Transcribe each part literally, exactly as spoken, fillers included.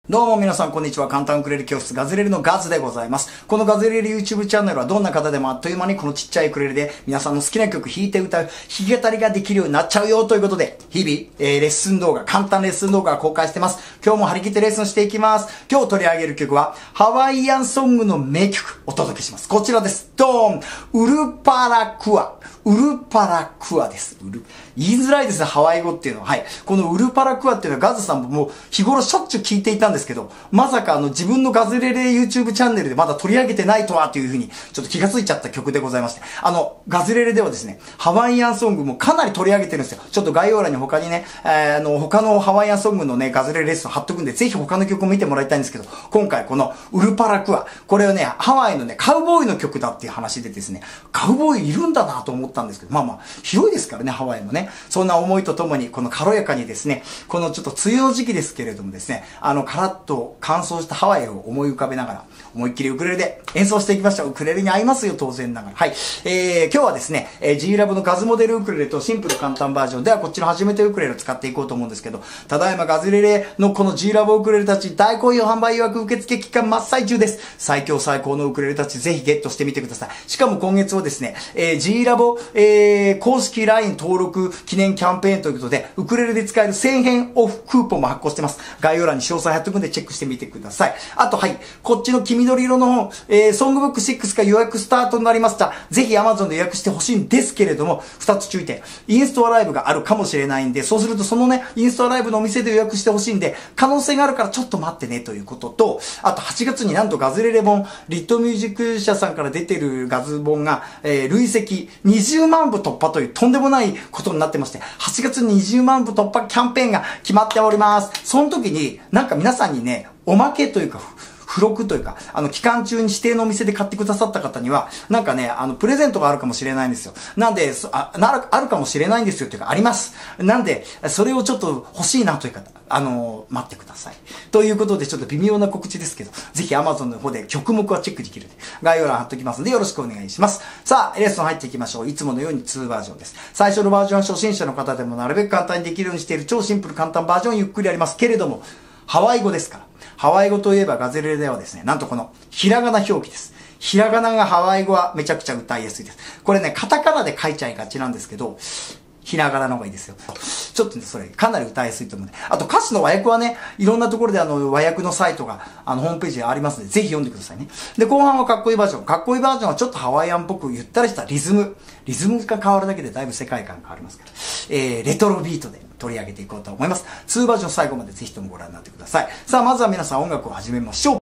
どうも皆さんこんにちは。簡単ウクレレ教室ガズレレのガズでございます。このガズレレ YouTube チャンネルはどんな方でもあっという間にこのちっちゃいウクレレで皆さんの好きな曲弾いて歌う弾き語りができるようになっちゃうよということで、日々、えー、レッスン動画、簡単レッスン動画を公開してます。今日も張り切ってレッスンしていきます。今日取り上げる曲はハワイアンソングの名曲お届けします。こちらです。ドーンウルパラクア。ウルパラクアです。ウル言いづらいですね、ハワイ語っていうのは。はい。このウルパラクアっていうのはガズさんももう日頃しょっちゅう聞いていたんですけど、まさかあの自分のガズレレ YouTube チャンネルでまだ取り上げてないとはというふうにちょっと気がついちゃった曲でございまして、あの、ガズレレではですね、ハワイアンソングもかなり取り上げてるんですよ。ちょっと概要欄に他にね、えー、あの、他のハワイアンソングのね、ガズレレレッスン貼っとくんで、ぜひ他の曲を見てもらいたいんですけど、今回このウルパラクア、これはね、ハワイのね、カウボーイの曲だっていう話でですね、カウボーイいるんだなと思ったんですけど、まあまあ、広いですからね、ハワイもね。そんな思いとともに、この軽やかにですね、このちょっと梅雨の時期ですけれどもですね、あの、カラッと乾燥したハワイを思い浮かべながら、思いっきりウクレレで演奏していきました。ウクレレに合いますよ、当然ながら。はい。えー、今日はですね、えー、G ラブのガズモデルウクレレとシンプル簡単バージョンではこっちの初めてウクレレを使っていこうと思うんですけど、ただいまガズレレのこの G ラブウクレレたち大好評販売予約受付期間真っ最中です。最強最高のウクレレたちぜひゲットしてみてください。しかも今月はですね、えー、G ラボ、えー、公式 ライン 登録記念キャンペーンということで、ウクレレで使えるせんえんオフクーポンも発行してます。概要欄に詳細貼っとくんでチェックしてみてください。あと、はい、こっちの黄緑色の、えー、ソングブックシックスが予約スタートになりました。ぜひ Amazon で予約してほしいんですけれども、二つ注意点。インストアライブがあるかもしれないんで、そうするとそのね、インストアライブのお店で予約してほしいんで、可能性があるからちょっと待ってねということと、あとはちがつになんとガズレレ本、リットミュージック社さんから出てるガズ本が、えー、累積にじゅうまんぶ突破というとんでもないことになってまして、はちがつににじゅうまんぶ突破キャンペーンが決まっております。その時に、なんか皆さんにね、おまけというか、付録というか、あの、期間中に指定のお店で買ってくださった方には、なんかね、あの、プレゼントがあるかもしれないんですよ。なんで、あ、なる、あるかもしれないんですよっていうか、あります。なんで、それをちょっと欲しいなという方、あのー、待ってください。ということで、ちょっと微妙な告知ですけど、ぜひ Amazon の方で曲目はチェックできるので、概要欄貼っときますので、よろしくお願いします。さあ、レッスン入っていきましょう。いつものようににバージョンです。最初のバージョンは初心者の方でもなるべく簡単にできるようにしている超シンプル簡単バージョンゆっくりやりますけれども、ハワイ語ですから。ハワイ語といえばガズレレではですね、なんとこのひらがな表記です。ひらがながハワイ語はめちゃくちゃ歌いやすいです。これね、カタカナで書いちゃいがちなんですけど、ひらがなの方がいいですよ。ちょっとね、それかなり歌いやすいと思うんで。あと歌詞の和訳はね、いろんなところであの和訳のサイトがあのホームページでありますので、ぜひ読んでくださいね。で、後半はかっこいいバージョン。かっこいいバージョンはちょっとハワイアンっぽくゆったりしたリズム。リズムが変わるだけでだいぶ世界観が変わりますから。えー、レトロビートで取り上げていこうと思います。にバージョン最後までぜひともご覧になってください。さあ、まずは皆さん音楽を始めましょう。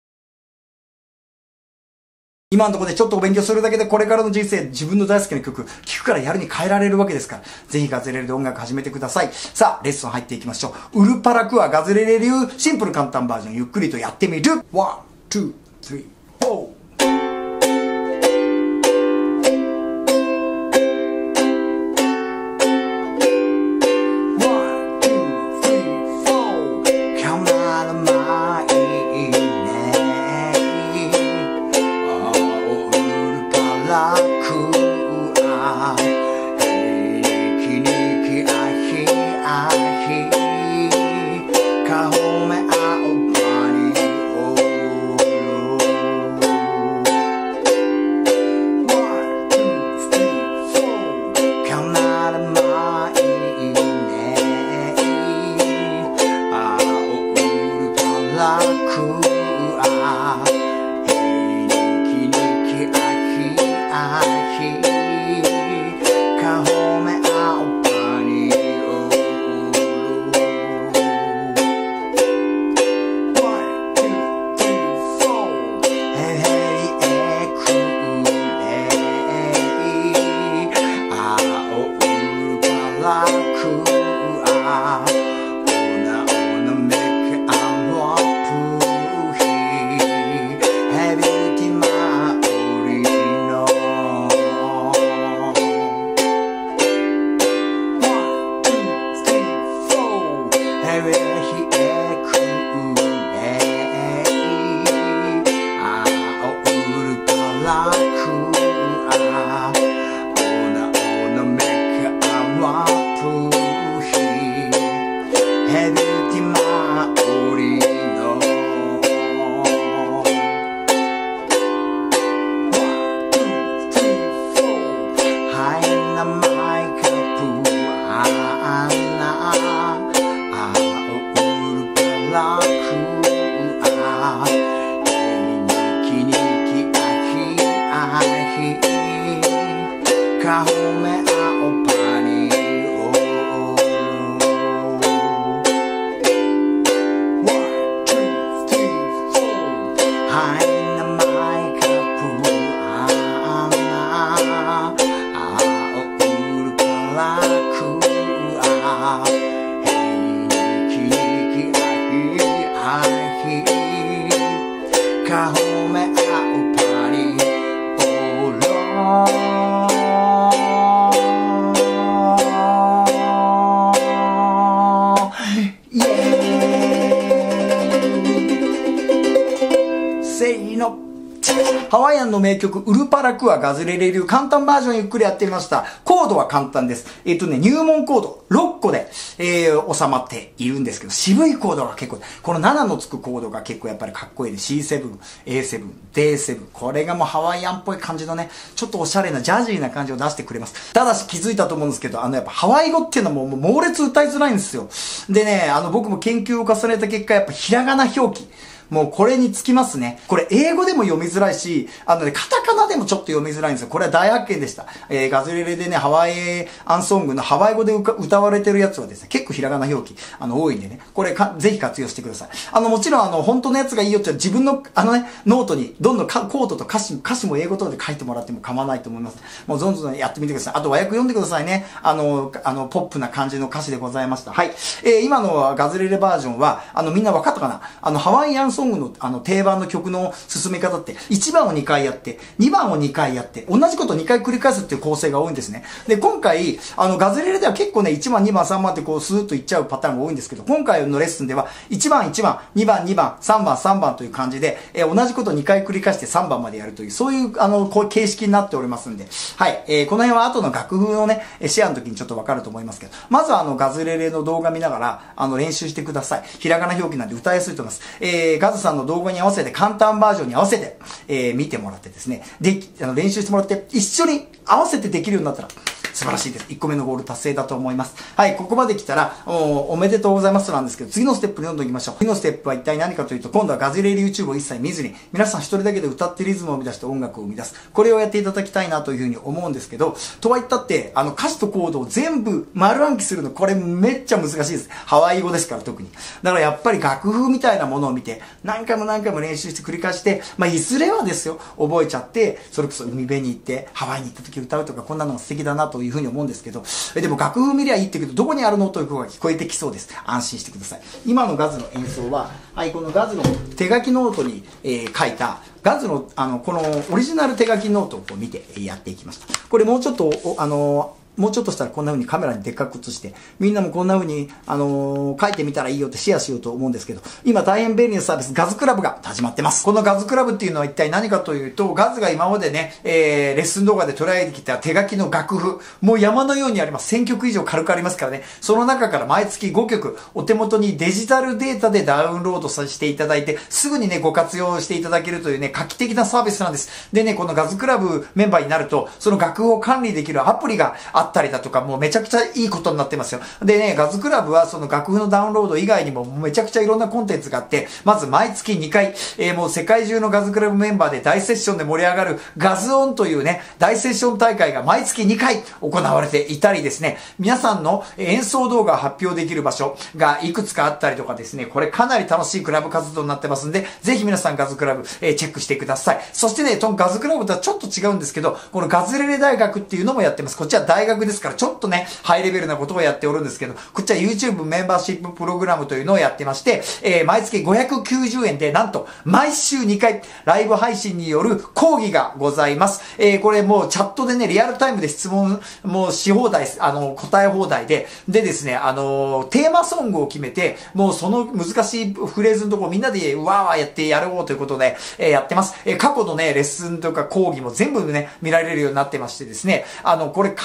今のところでちょっとお勉強するだけでこれからの人生自分の大好きな曲聴くからやるに変えられるわけですから、ぜひガズレレで音楽始めてください。さあ、レッスン入っていきましょう。ウルパラクアガズレレ流シンプル簡単バージョンゆっくりとやってみる。ワン、ツー、スリー、フォー。 ヘビティマオリのな青ウルパラクアニキニキアヒアヒカホメアオパニオワン、ツー、スリー、フォーはいなマイカプアナ青ウルパラクアヘニキニキアヒアヒカホメアオパニオロイエーイせーのハワイアンの名曲、ウルパラクアガズレレ流簡単バージョンゆっくりやってみました。コードは簡単です。えっとね、入門コードろっこで、えー、収まっているんですけど、渋いコードが結構、このななのつくコードが結構やっぱりかっこいいで、シーセブン、エーセブン、ディーセブン。これがもうハワイアンっぽい感じのね、ちょっとおしゃれなジャジーな感じを出してくれます。ただし気づいたと思うんですけど、あのやっぱハワイ語っていうのはもう猛烈歌いづらいんですよ。でね、あの僕も研究を重ねた結果、やっぱひらがな表記。もうこれにつきますね。これ英語でも読みづらいし、あのね、カタカナでもちょっと読みづらいんですよ。これは大発見でした。えー、ガズレレでね、ハワイアンソングのハワイ語で歌われてるやつはですね、結構ひらがな表記、あの、多いんでね、これか、ぜひ活用してください。あの、もちろんあの、本当のやつがいいよって自分の、あのね、ノートに、どんどんコードと歌詞、歌詞も英語とかで書いてもらっても構わないと思います。もうどんどんやってみてください。あと和訳読んでくださいね。あの、あの、ポップな感じの歌詞でございました。はい。えー、今のガズレレバージョンは、あの、みんな分かったかな？あの、ハワイアンソングの、あの、定番の曲の進め方って、いちばんをにかいやって、にばんをにかいやって、同じことをにかい繰り返すっていう構成が多いんですね。で、今回、あの、ガズレレでは結構ね、いちばん、にばん、さんばんってこう、スーッといっちゃうパターンが多いんですけど、今回のレッスンでは、いちばん、いちばん、にばん、にばん、さんばん、さんばんという感じで、えー、同じことをにかい繰り返してさんばんまでやるという、そういう、あの、こう、形式になっておりますんで、はい。えー、この辺は後の楽譜のね、シェアの時にちょっとわかると思いますけど、まずはあの、ガズレレの動画見ながら、あの、練習してください。ひらがな表記なんで歌いやすいと思います。えー、ガズさんの動画に合わせて簡単バージョンに合わせて、えー、見てもらってですね、で、あの練習してもらって、一緒に合わせてできるようになったら、素晴らしいです。いっこめのゴール達成だと思います。はい、ここまで来たら、お, おめでとうございますなんですけど、次のステップにどんどん行きましょう。次のステップは一体何かというと、今度はガズレレ YouTube を一切見ずに、皆さん一人だけで歌ってリズムを生み出して音楽を生み出す。これをやっていただきたいなというふうに思うんですけど、とは言ったって、あの歌詞とコードを全部丸暗記するの、これめっちゃ難しいです。ハワイ語ですから特に。だからやっぱり楽譜みたいなものを見て、何回も何回も練習して繰り返して、まあ、いずれはですよ、覚えちゃって、それこそ海辺に行って、ハワイに行った時歌うとか、こんなのが素敵だなというふうに思うんですけど、えでも楽譜見りゃいいって言うけど、どこにあるのという声が聞こえてきそうです。安心してください。今のガズの演奏は、はい、このガズの手書きノートに、えー、書いた、ガズの、あの、このオリジナル手書きノートをこう見てやっていきました。これもうちょっと、あの、もうちょっとしたらこんな風にカメラにでっかく映して、みんなもこんな風に、あのー、書いてみたらいいよってシェアしようと思うんですけど、今大変便利なサービス、ガズクラブが始まってます。このガズクラブっていうのは一体何かというと、ガズが今までね、えー、レッスン動画で捉えてきた手書きの楽譜、もう山のようにあります。せんきょく以上軽くありますからね。その中から毎月ごきょく、お手元にデジタルデータでダウンロードさせていただいて、すぐにね、ご活用していただけるというね、画期的なサービスなんです。でね、このガズクラブメンバーになると、その楽譜を管理できるアプリがあったりだとか、もうめちゃくちゃいいことになってますよ。でね、ガズクラブはその楽譜のダウンロード以外にもめちゃくちゃいろんなコンテンツがあって、まず毎月にかい、えー、もう世界中のガズクラブメンバーで大セッションで盛り上がるガズオンというね、大セッション大会が毎月にかい行われていたりですね、皆さんの演奏動画を発表できる場所がいくつかあったりとかですね、これかなり楽しいクラブ活動になってますんで、ぜひ皆さんガズクラブ、えー、チェックしてください。そしてね、そのガズクラブとはちょっと違うんですけど、このガズレレ大学っていうのもやってます。こっちは大学ですから、ちょっとね、ハイレベルなことをやっておるんですけど、こっちは YouTube メンバーシッププログラムというのをやってまして、えー、毎月ごひゃくきゅうじゅうえんで、なんと、毎週にかい、ライブ配信による講義がございます。えー、これもうチャットでね、リアルタイムで質問もし放題、あの、答え放題で、でですね、あの、テーマソングを決めて、もうその難しいフレーズのところみんなでわーわーやってやろうということで、えー、やってます。えー、過去のね、レッスンとか講義も全部ね、見られるようになってましてですね、あの、これかなり濃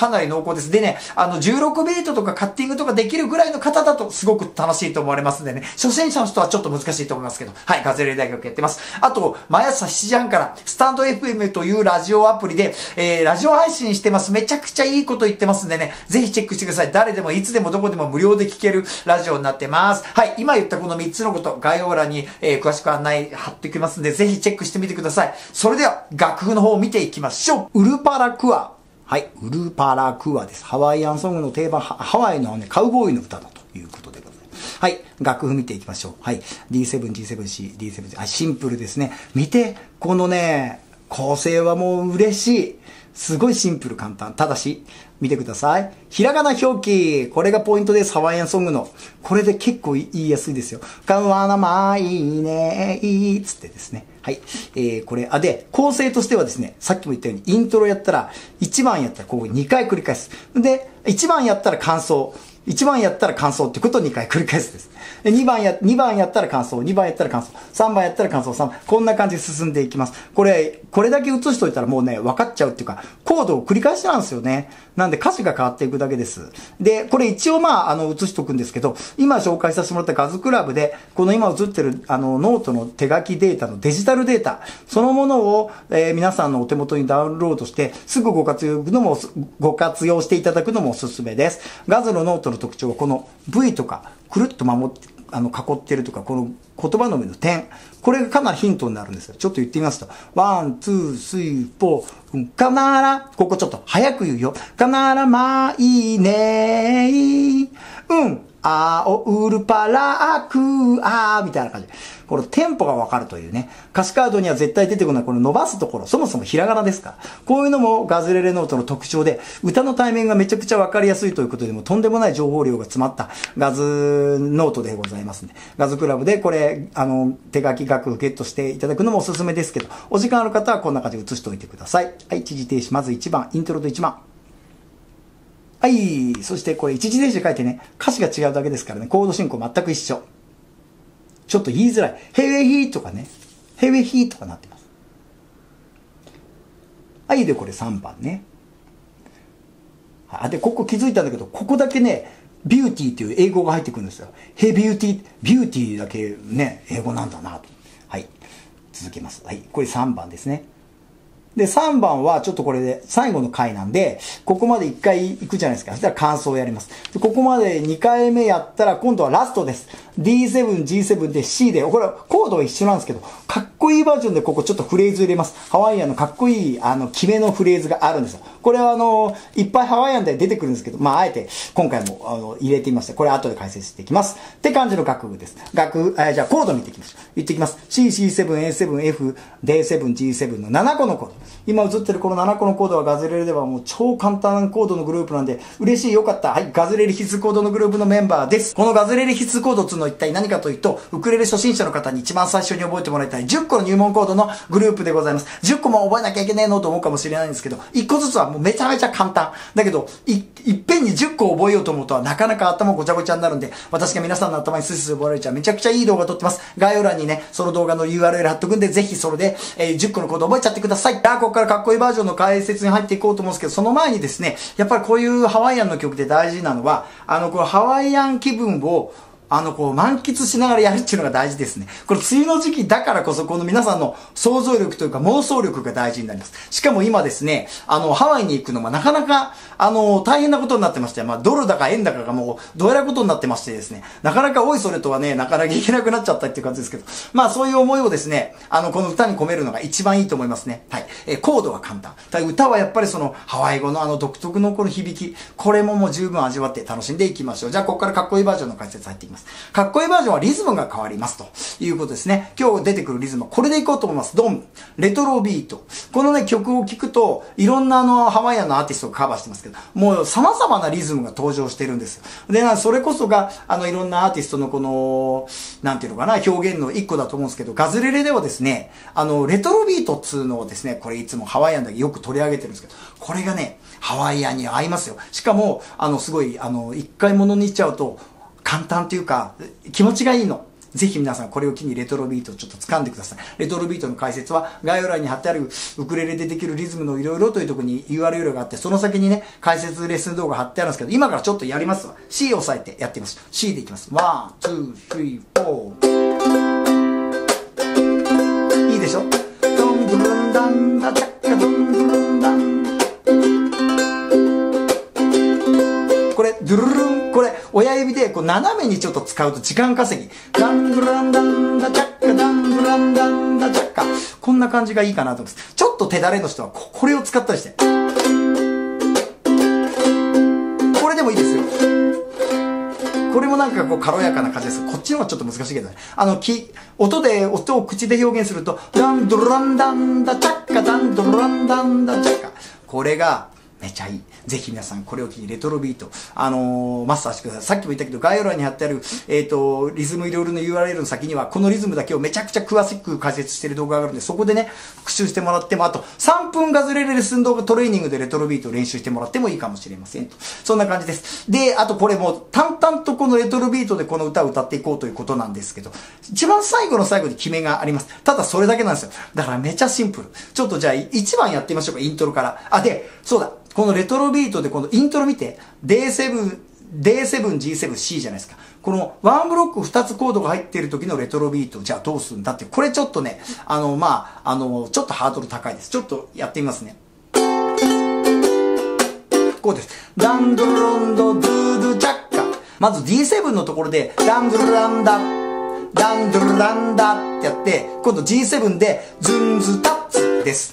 厚です。でね、あの、じゅうろくビートとかカッティングとかできるぐらいの方だとすごく楽しいと思われますんでね、初心者の人はちょっと難しいと思いますけど、はい、ガズレレ大学やってます。あと、毎朝しちじはんから、スタンド エフエム というラジオアプリで、えー、ラジオ配信してます。めちゃくちゃいいこと言ってますんでね、ぜひチェックしてください。誰でもいつでもどこでも無料で聞けるラジオになってます。はい、今言ったこのみっつのこと、概要欄に、えー、詳しく案内貼っておきますんで、ぜひチェックしてみてください。それでは、楽譜の方を見ていきましょう。ウルパラクア。はい、ウルパラクアです。ハワイアンソングの定番、ハワイのね、カウボーイの歌だということでございます。はい、楽譜見ていきましょう。はい、ディーセブン、ジーセブンシー、ディーセブンシー、はい、シンプルですね。見て、このね、構成はもう嬉しい。すごいシンプル簡単。ただし、見てください。ひらがな表記。これがポイントです。ハワイアンソングの。これで結構言いやすいですよ。かわなまいねーつってですね。はい。えー、これ、あ、で、構成としてはですね、さっきも言ったように、イントロやったら、いちばんやったらこうにかい繰り返す。で、いちばんやったら感想。いちばんやったら感想ってことをにかい繰り返すです。でにばんや、にばんやったら感想、にばんやったら感想、さんばんやったら感想、さんばん。こんな感じで進んでいきます。これ、これだけ映しといたらもうね、分かっちゃうっていうか、コードを繰り返しなんですよね。なんで歌詞が変わっていくだけです。で、これ一応まあ、あの、映しとくんですけど、今紹介させてもらったガズクラブで、この今映ってる、あの、ノートの手書きデータのデジタルデータ、そのものを、えー、皆さんのお手元にダウンロードして、すぐご活用のも、ご活用していただくのもおすすめです。ガズのノートの特徴は、この V とか、くるっと守って、あの、囲ってるとか、この言葉の上の点。これがかなりヒントになるんですよ。ちょっと言ってみますと。ワン、ツー、スリー、フォー、かなら、ここちょっと早く言うよ。かならまいねー。うん。あおうるぱらくあーみたいな感じ。このテンポがわかるというね。歌詞カードには絶対出てこないこの伸ばすところ。そもそもひらがなですから。こういうのもガズレレノートの特徴で、歌の対面がめちゃくちゃわかりやすいということでもとんでもない情報量が詰まったガズノートでございますね。ガズクラブでこれ、あの、手書き楽譜ゲットしていただくのもおすすめですけど、お時間ある方はこんな感じで写しておいてください。はい、一時停止。まずいちばん、イントロといちばん。はい。そしてこれ一時停止で書いてね、歌詞が違うだけですからね、コード進行全く一緒。ちょっと言いづらい。ヘウェヒーとかね、ヘウェヒーとかなってます。はい。で、これさんばんね。あ、で、ここ気づいたんだけど、ここだけね、ビューティーっていう英語が入ってくるんですよ。ヘビューティー、ビューティーだけね、英語なんだなと。はい。続けます。はい。これさんばんですね。で、さんばんはちょっとこれで最後の回なんで、ここまでいっかい行くじゃないですか。そしたら感想をやります。でここまでにかいめやったら今度はラストです。ディーセブン、ジーセブン で C で、これはコードは一緒なんですけど、かっこいいバージョンでここちょっとフレーズ入れます。ハワイアンのかっこいい、あの、決めのフレーズがあるんですよ。これはあの、いっぱいハワイアンで出てくるんですけど、まあ、あえて今回もあの入れてみました。これ後で解説していきます。って感じの楽譜です。楽譜、えじゃあコード見ていきましょう。言っていきます。C、シーセブン、エーセブン、F、ディーセブン、ジーセブン のななこのコード。今映ってるこのななこのコードはガズレレではもう超簡単コードのグループなんで、嬉しい、よかった。はい、ガズレレ必須コードのグループのメンバーです。このガズレレ必須コードっていうのは一体何かというと、ウクレレ初心者の方に一番最初に覚えてもらいたいじゅっこの入門コードのグループでございます。じゅっこも覚えなきゃいけねえのと思うかもしれないんですけど、いっこずつはもうめちゃめちゃ簡単。だけど、い、いっぺんにじゅっこ覚えようと思うとはなかなか頭ごちゃごちゃになるんで、私が皆さんの頭にスイスイ覚えられちゃうめちゃくちゃいい動画撮ってます。概要欄にね、その動画の ユーアールエル 貼っとくんで、ぜひそれで、えー、じゅっこのコード覚えちゃってください。じゃあ、ここからかっこいいバージョンの解説に入っていこうと思うんですけど、その前にですね、やっぱりこういうハワイアンの曲で大事なのは、あの、このハワイアン気分を、あの、こう、満喫しながらやるっていうのが大事ですね。これ、梅雨の時期だからこそ、この皆さんの想像力というか妄想力が大事になります。しかも今ですね、あの、ハワイに行くのはなかなか、あの、大変なことになってまして、まあ、ドルだか円だかがもう、どうやらことになってましてですね、なかなかおいそれとはね、なかなかいけなくなっちゃったっていう感じですけど、まあ、そういう思いをですね、あの、この歌に込めるのが一番いいと思いますね。はい。えー、コードは簡単。ただ歌はやっぱりその、ハワイ語のあの独特のこの響き、これももう十分味わって楽しんでいきましょう。じゃあ、ここからかっこいいバージョンの解説入っていきます。かっこいいバージョンはリズムが変わりますということですね。今日出てくるリズムはこれでいこうと思います。ドン。レトロビート。このね、曲を聴くと、いろんなあの、ハワイアンのアーティストがカバーしてますけど、もう様々なリズムが登場してるんですよ。で、それこそが、あの、いろんなアーティストのこの、なんていうのかな、表現の一個だと思うんですけど、ガズレレではですね、あの、レトロビートっつうのをですね、これいつもハワイアンでよく取り上げてるんですけど、これがね、ハワイアンに合いますよ。しかも、あの、すごい、あの、一回ものにしちゃうと、簡単というか、気持ちがいいの。 ぜひ皆さんこれを機にレトロビートをちょっと掴んでください。レトロビートの解説は概要欄に貼ってあるウクレレでできるリズムのいろいろというところに ユーアールエル があって、その先にね、解説レッスン動画貼ってあるんですけど、今からちょっとやりますわ。C を押さえてやってみます。C でいきます。ワン、ツー、スリー、フォー。いいでしょ？ドンドゥルンダンダチャッカドンドゥルンダン。これ、ドゥルルン、これ、親指でこう斜めにちょっと使うと時間稼ぎ。ダンドゥランダンダチャッカ、ダンドゥランダンダチャッカ。こんな感じがいいかなと思います。ちょっと手だれの人はこれを使ったりして。これでもいいですよ。これもなんかこう軽やかな感じです。こっちの方がちょっと難しいけどね。あの、き、音で、音を口で表現すると、ダンドゥランダンダチャッカ、ダンドゥランダンダチャッカ。これが、めちゃいい。ぜひ皆さんこれを機にレトロビート、あのー、マスターしてください。さっきも言ったけど、概要欄に貼ってある、えっと、リズムいろいろの ユーアールエル の先には、このリズムだけをめちゃくちゃ詳しく解説している動画があるんで、そこでね、復習してもらっても、あと、さんぷんガズレレレッスン動画トレーニングでレトロビートを練習してもらってもいいかもしれませんと。そんな感じです。で、あとこれも、淡々とこのレトロビートでこの歌を歌っていこうということなんですけど、一番最後の最後に決めがあります。ただそれだけなんですよ。だからめちゃシンプル。ちょっとじゃあ、いちばんやってみましょうか、イントロから。あ、で、そうだ。このレトロビートでこのイントロ見て、ディーセブン、ディーセブン、ジーセブン、C じゃないですか。このワンブロックふたつコードが入っている時のレトロビート、じゃあどうするんだって、これちょっとね、あの、まあ、あの、ちょっとハードル高いです。ちょっとやってみますね。こうです。ダンドロンドドゥドゥチャッカ。まず ディーセブン のところで、ダンドルランダ、ダンドルランダってやって、今度 ジーセブン で、ズンズタッツです。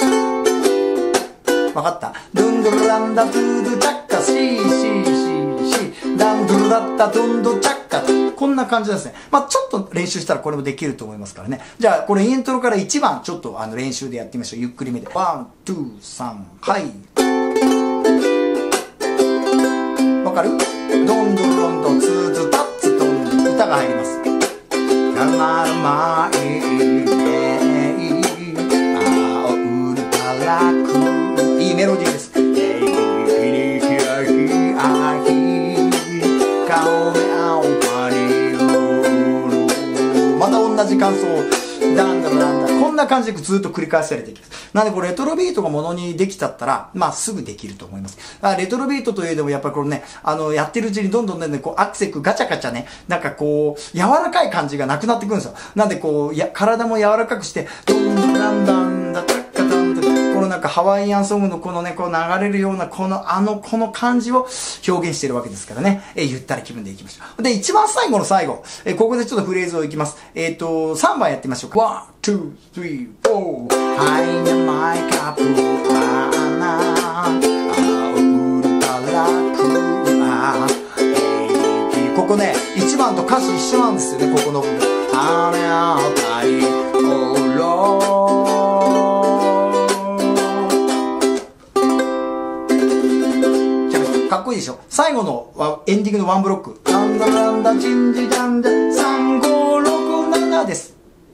わかった？ドゥンドゥルランダドゥドゥチャッカシーシーシーシーダンドゥルラッタドゥンドチャッカ、こんな感じですね。まあちょっと練習したらこれもできると思いますからね。じゃあこれイントロからいちばんちょっとあの練習でやってみましょう。ゆっくりめで。ワン、ツー、サン、はい。わかる？ドンドロンドツーズタッツドン、歌が入ります。ガマルマイいいメロディーです。また同じ感想をダンダンダンダン、こんな感じでずっと繰り返されていきます。なのでこれレトロビートがものにできちゃったら、まあすぐできると思います。あ、レトロビートといえどもやっぱりこのね、あのやってるうちにどんどんね、こうアクセクガチャガチャね、なんかこう柔らかい感じがなくなってくるんですよ。なんでこうや体も柔らかくして、ドンドンダンダンダタッカダンダン、このなんかハワイアンソングのこのね、こう流れるようなこのあのこの感じを表現しているわけですからね、えー、ゆったり気分でいきましょう。で一番最後の最後、えー、ここでちょっとフレーズをいきます。えっとさんばんやってみましょうか。ワン、ツー、スリー、フォー。はいなマイカップアナ青ウルタラクア、ここねいちばんと歌詞一緒なんですよね。ここの部分、あれあたりおろかっこいいでしょ。最後のエンディングのワンブロック、ダンダダンダチンジダンダさんごろくななです。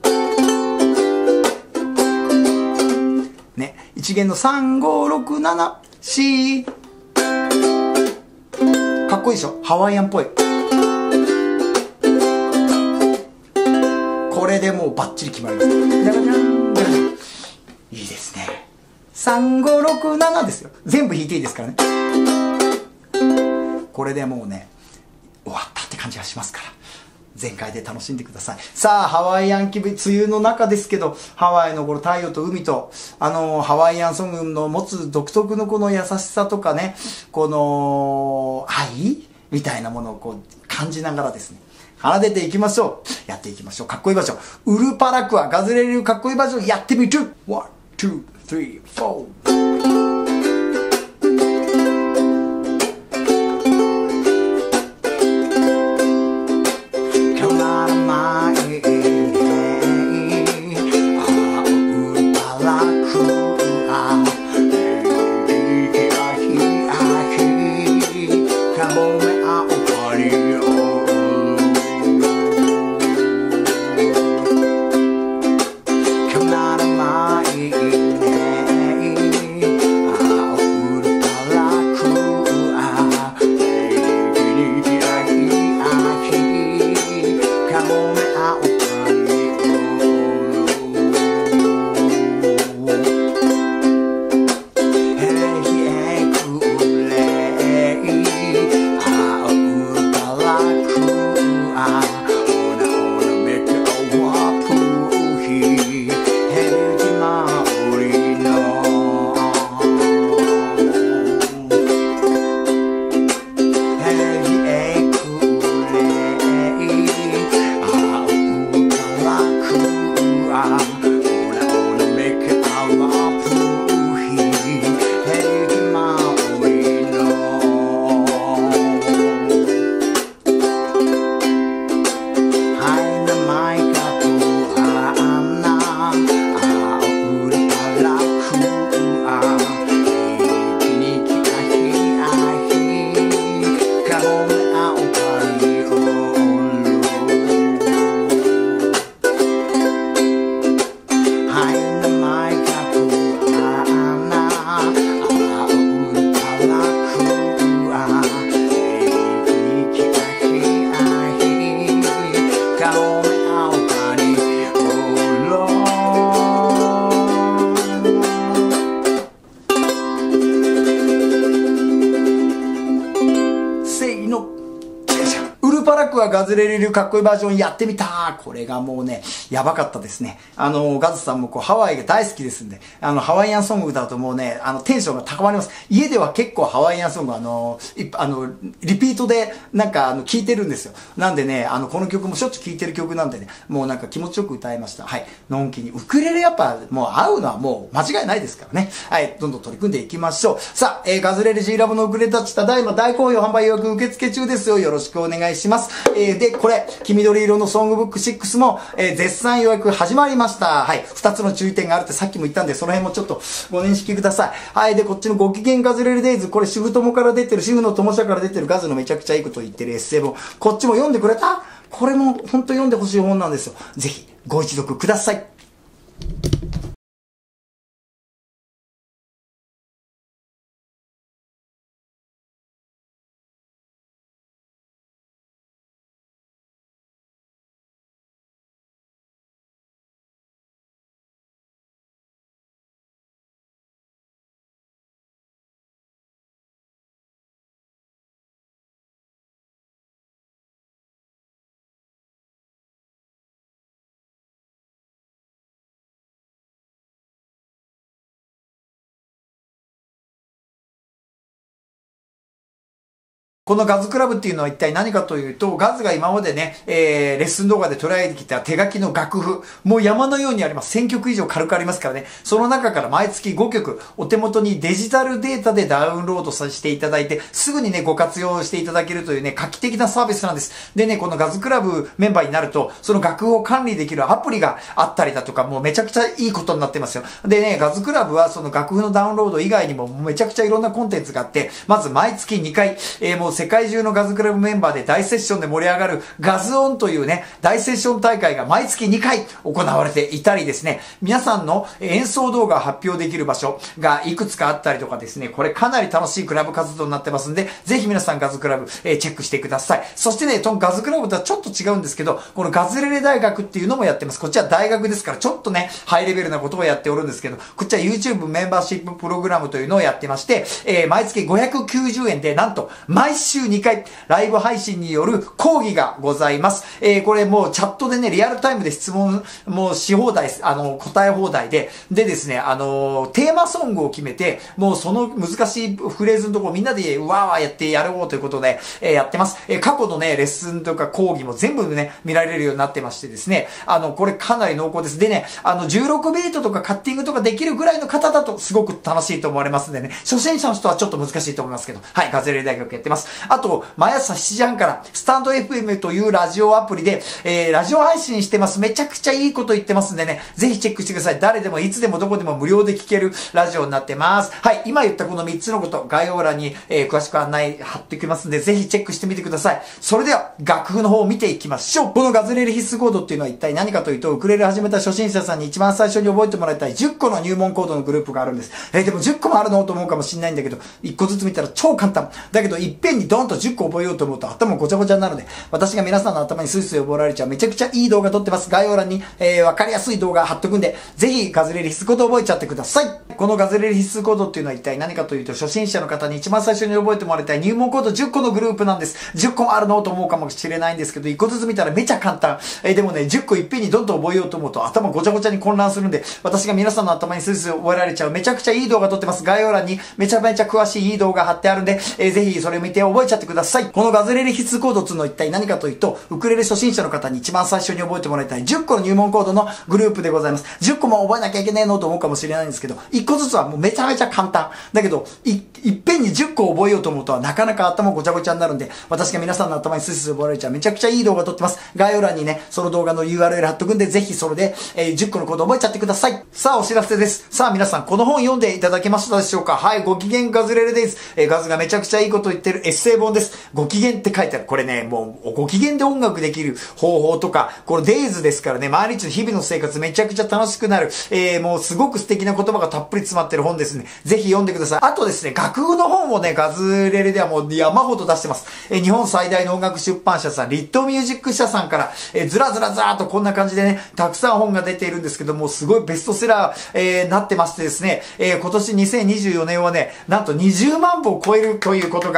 ね、一弦のさんごろくなな、C。かっこいいでしょ。ハワイアンっぽい。これでもうバッチリ決まります。いいですね。さんごろくななですよ。全部弾いていいですからね。これでもうね、終わったって感じがしますから、全開で楽しんでください。さあ、ハワイアン気分、梅雨の中ですけど、ハワイのこの太陽と海と、あの、ハワイアンソングの持つ独特のこの優しさとかね、この、愛みたいなものをこう、感じながらですね、奏でていきましょう。やっていきましょう。かっこいいバージョン。ウルパラクア、ガズレレ流かっこいいバージョンやってみる。ワン、ツー、スリー、フォー。 パラックはガズレレ流かっこいいバージョンやってみた。これがもうね、やばかったですね。あの、ガズさんもこう、ハワイが大好きですんで、あの、ハワイアンソング歌うともうね、あの、テンションが高まります。家では結構ハワイアンソング、あの、いあの、リピートで、なんか、あの、聴いてるんですよ。なんでね、あの、この曲もしょっちゅう聴いてる曲なんでね、もうなんか気持ちよく歌いました。はい。のんきに。ウクレレやっぱ、もう合うのはもう間違いないですからね。はい。どんどん取り組んでいきましょう。さあ、えー、ガズレレ G ラボのウクレレたちただいま大好評販売予約受付中ですよ。よろしくお願いします。えー、で、これ、黄緑色のソングブックシックスも、えー、絶賛予約始まりました。はい。二つの注意点があるってさっきも言ったんで、その辺もちょっとご認識ください。はい。で、こっちのご機嫌ガズレレデイズ、これ、主婦友から出てる、主婦の友社から出てるガズのめちゃくちゃいいこと言ってるエッセイ本。こっちも読んでくれた？これも本当読んでほしい本なんですよ。ぜひ、ご一読ください。このガズクラブっていうのは一体何かというと、ガズが今までね、えー、レッスン動画で捉えてきた手書きの楽譜、もう山のようにあります。せんきょく以上軽くありますからね。その中から毎月ごきょく、お手元にデジタルデータでダウンロードさせていただいて、すぐにね、ご活用していただけるというね、画期的なサービスなんです。でね、このガズクラブメンバーになると、その楽譜を管理できるアプリがあったりだとか、もうめちゃくちゃいいことになってますよ。でね、ガズクラブはその楽譜のダウンロード以外にもめちゃくちゃいろんなコンテンツがあって、まず毎月にかい、えー、もう世界中のガズクラブメンバーで大セッションで盛り上がるガズオンというね、大セッション大会が毎月にかい行われていたりですね、皆さんの演奏動画を発表できる場所がいくつかあったりとかですね、これかなり楽しいクラブ活動になってますんで、ぜひ皆さんガズクラブ、えー、チェックしてください。そしてね、そのガズクラブとはちょっと違うんですけど、このガズレレ大学っていうのもやってます。こっちは大学ですからちょっとね、ハイレベルなことをやっておるんですけど、こっちは YouTube メンバーシッププログラムというのをやってまして、えー、毎月ごひゃくきゅうじゅうえんで、なんと毎週にかいライブ配信による講義がございます。えー、これもうチャットでね、リアルタイムで質問もし放題、あの、答え放題で、でですね、あの、テーマソングを決めて、もうその難しいフレーズのところみんなでわーわーやってやろうということで、えー、やってます。えー、過去のね、レッスンとか講義も全部ね、見られるようになってましてですね、あの、これかなり濃厚です。でね、あの、じゅうろくビートとかカッティングとかできるぐらいの方だとすごく楽しいと思われますんでね、初心者の人はちょっと難しいと思いますけど、はい、ガズレレ大学やってます。あと、毎朝しちじはんから、スタンド エフエム というラジオアプリで、えー、ラジオ配信してます。めちゃくちゃいいこと言ってますんでね、ぜひチェックしてください。誰でもいつでもどこでも無料で聞けるラジオになってます。はい、今言ったこのみっつのこと、概要欄に、えー、詳しく案内貼っておきますんで、ぜひチェックしてみてください。それでは、楽譜の方を見ていきましょう。このガズレレ必須コードっていうのは一体何かというと、ウクレレ始めた初心者さんに一番最初に覚えてもらいたいじゅっこの入門コードのグループがあるんです。えー、でもじゅっこもあるのと思うかもしれないんだけど、いっこずつ見たら超簡単。だけど、いっぺんにドンとじゅっこ覚えようと思うと頭ごちゃごちゃになるので、私が皆さんの頭にスイスイ覚えられちゃうめちゃくちゃいい動画撮ってます。概要欄に、えー、わかりやすい動画貼っとくんで、ぜひガズレレ必須コード覚えちゃってください。このガズレレ必須コードっていうのは一体何かというと、初心者の方に一番最初に覚えてもらいたい入門コードじゅっこのグループなんです。じゅっこもあるのと思うかもしれないんですけど、いっこずつ見たらめちゃ簡単。えー、でもね、じゅっこいっぺんにどんどん覚えようと思うと頭ごちゃごちゃに混乱するんで、私が皆さんの頭にスイスイ覚えられちゃうめちゃくちゃいい動画撮ってます。概要欄にめちゃめちゃ詳しいいい動画貼ってあるんで、えー、ぜひそれを見て覚えちゃってください。このガズレレ必須コードっていうのは一体何かというと、ウクレレ初心者の方に一番最初に覚えてもらいたいじゅっこの入門コードのグループでございます。じゅっこも覚えなきゃいけないのと思うかもしれないんですけど、いっこずつはもうめちゃめちゃ簡単。だけど、い、いっぺんにじゅっこ覚えようと思うとなかなか頭ごちゃごちゃになるんで、私が皆さんの頭にスイスイ覚えられちゃうめちゃくちゃいい動画撮ってます。概要欄にね、その動画の ユーアールエル 貼っとくんで、ぜひそれで、えー、じゅっこのコード覚えちゃってください。さあ、お知らせです。さあ、皆さん、この本読んでいただけましたでしょうか？はい、ご機嫌ガズレレです。えー、ガズがめちゃくちゃいいこと言ってるエッセイ本です。ご機嫌って書いてある。これね、もう、ご機嫌で音楽できる方法とか、このデイズですからね、毎日の日々の生活めちゃくちゃ楽しくなる、えー、もうすごく素敵な言葉がたっぷり詰まってる本ですね。ぜひ読んでください。あとですね、楽譜の本もね、ガズレレではもう山ほど出してます。えー、日本最大の音楽出版社さん、リットミュージック社さんから、えー、ずらずらずらーっとこんな感じでね、たくさん本が出ているんですけども、すごいベストセラー、えー、なってましてですね、えー、今年にせんにじゅうよねんはね、なんとにじゅうまんぼを超えるということが、え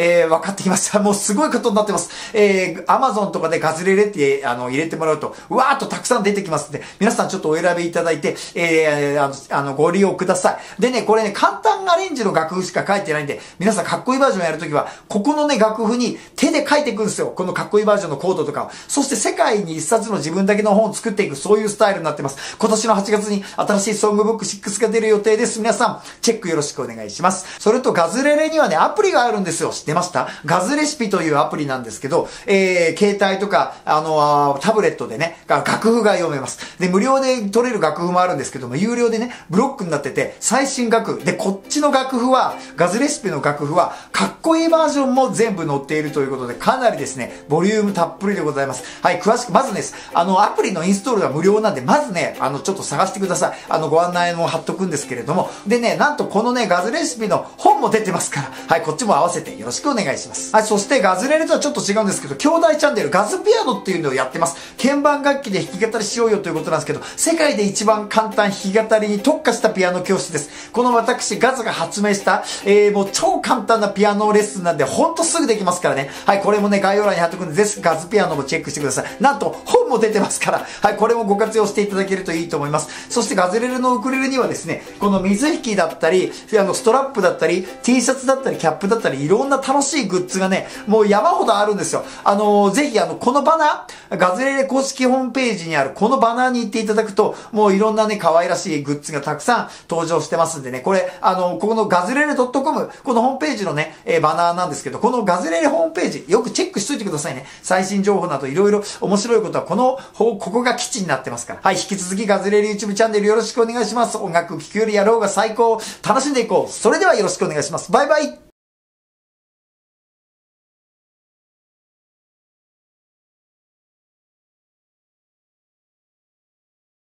えー、分かってきました。もうすごいことになってます。えー、Amazon とかでガズレレって、あの、入れてもらうと、うわーっとたくさん出てきますんで、皆さんちょっとお選びいただいて、えー、あの、あのご利用ください。でね、これね、簡単アレンジの楽譜しか書いてないんで、皆さんかっこいいバージョンやるときは、ここのね、楽譜に手で書いていくんですよ。このかっこいいバージョンのコードとかを。そして世界に一冊の自分だけの本を作っていく、そういうスタイルになってます。今年のはちがつに新しいソングブックシックスが出る予定です。皆さん、チェックよろしくお願いします。それとガズレレにはね、アプリがあるんですよ。知ってました？ガズレシピというアプリなんですけど、えー、携帯とか、あのー、タブレットでね、楽譜が読めます。で、無料で取れる楽譜もあるんですけども、有料でね、ブロックになってて、最新楽譜。で、こっちの楽譜は、ガズレシピの楽譜は、かっこいいバージョンも全部載っているということで、かなりですね、ボリュームたっぷりでございます。はい、詳しく、まずです、あの、アプリのインストールが無料なんで、まずね、あの、ちょっと探してください。あの、ご案内も貼っとくんですけれども、でね、なんとこのね、ガズレシピの本も出てますから、はい、こっちも合わせてよろしくお願いします。はい、そしてガズレレとはちょっと違うんですけど、兄弟チャンネル、ガズピアノっていうのをやってます。鍵盤楽器で弾き語りしようよということなんですけど、世界で一番簡単弾き語りに特化したピアノ教室です。この私、ガズが発明した、えー、もう超簡単なピアノレッスンなんで、ほんとすぐできますからね。はい、これもね、概要欄に貼っとくんで、ぜひガズピアノもチェックしてください。なんと、本も出てますから、はい、これもご活用していただけるといいと思います。そしてガズレレのウクレレにはですね、この水引きだったり、あの、ストラップだったり、T シャツだったり、キャップだったり、いろんな楽しいグッズがね、もう山ほどあるんですよ。あのー、ぜひあの、このバナー、ガズレレ公式ホームページにあるこのバナーに行っていただくと、もういろんなね、可愛らしいグッズがたくさん登場してますんでね、これ、あの、ここのガズレレ .com、このホームページのね、えー、バナーなんですけど、このガズレレホームページ、よくチェックしといてくださいね。最新情報などいろいろ面白いことは、この、ここが基地になってますから。はい、引き続きガズレレ YouTube チャンネルよろしくお願いします。音楽聴くよりやろうが最高。楽しんでいこう。それではよろしくお願いします。バイバイ。